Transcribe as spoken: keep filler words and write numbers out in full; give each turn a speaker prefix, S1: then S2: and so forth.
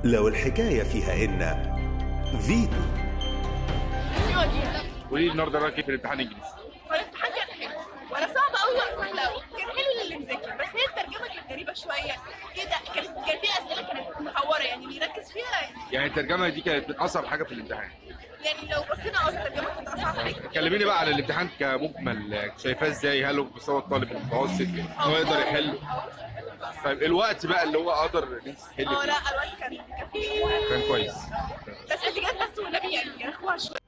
S1: لو الحكاية فيها إن فيتو.
S2: قولي لي النهارده رايك ايه في الامتحان الانجليزي؟
S3: هو الامتحان كان حلو ولا صعب قوي ولا سهل قوي، كان حلو للي مذاكر، بس هي الترجمه كانت غريبه شويه كده، كانت كان فيها اسئله كانت محوره، يعني اللي يركز فيها يعني.
S2: يعني الترجمه دي كانت من اصعب حاجه في الامتحان.
S3: يعني لو بصينا على الترجمه كانت اصعب حاجه.
S2: كلميني بقى على الامتحان كمجمل، شايفاه ازاي؟ هل هو بمستوى الطالب المتوسط ان هو يقدر يحل؟ طيب الوقت بقى اللي هو قدر ان انت تحلي
S3: اه
S2: فيه
S3: لا الوقت كان كان
S2: كان كويس.
S3: بس اللي جت بس والنبي يعني رخوها شويه.